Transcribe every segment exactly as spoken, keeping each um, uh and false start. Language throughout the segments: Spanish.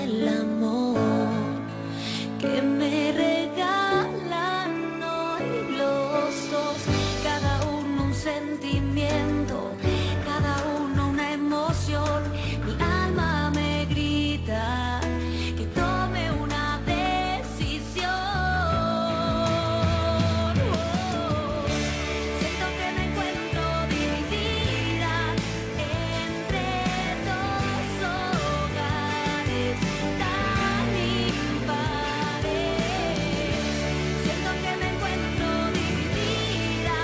el amor que me regalan hoy los dos. Cada uno un sentimiento, cada uno una emoción. Mi alma me grita que tome una decisión. Oh, siento que me encuentro dividida entre dos hogares tan impares. Siento que me encuentro dividida,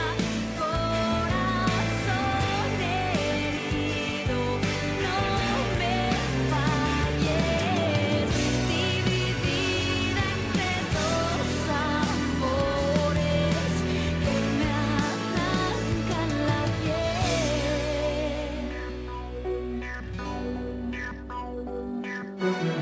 corazón herido, no me falles. Dividida entre dos amores que me arrancan la piel.